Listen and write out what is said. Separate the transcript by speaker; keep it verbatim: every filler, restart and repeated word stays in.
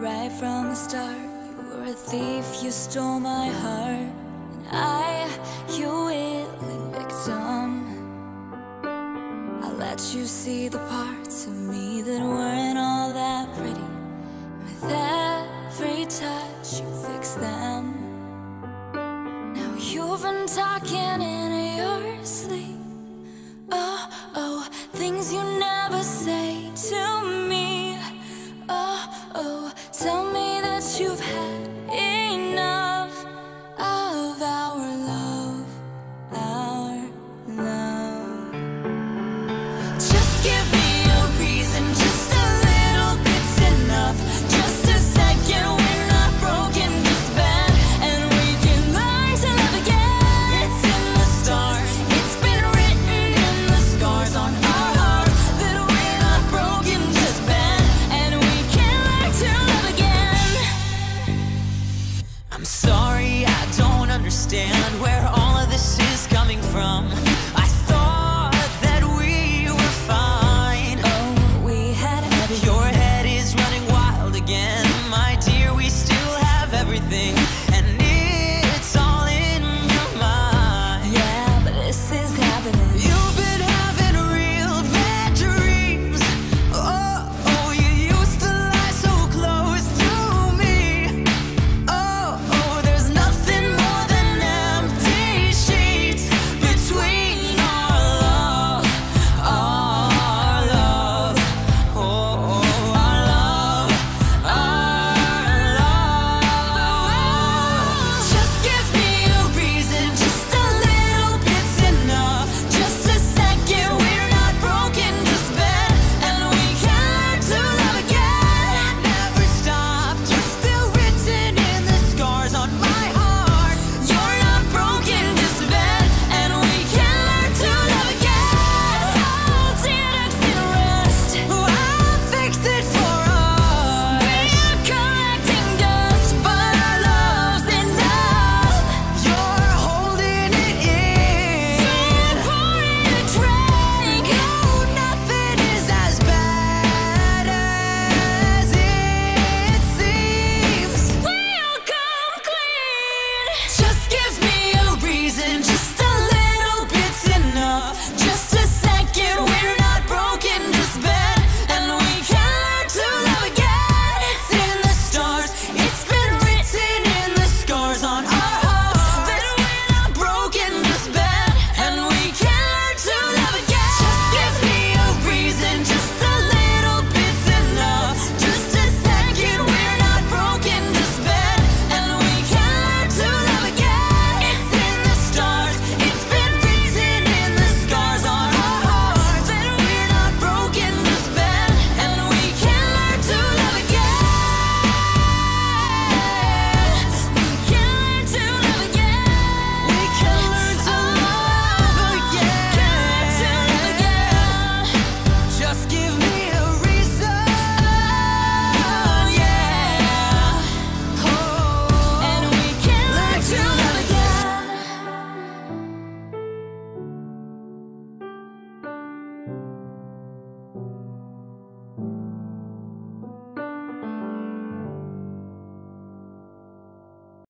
Speaker 1: Right from the start, you were a thief, you stole my heart. And I, your willing victim. I let you see the parts of me that weren't all that pretty. With every touch, you fix them. Now you've been talking in your sleep. Oh, oh, things you never say to me. Oh, oh, tell me that you've had enough of our love, our love. Just give me a reason, just a little bit's enough. Just a second, we're not broken, just bad, and we can learn to love again. It's in the stars, it's been written in the scars on our hearts that we're not broken, just bad, and we can learn to love again. I'm sorry, I don't understand where all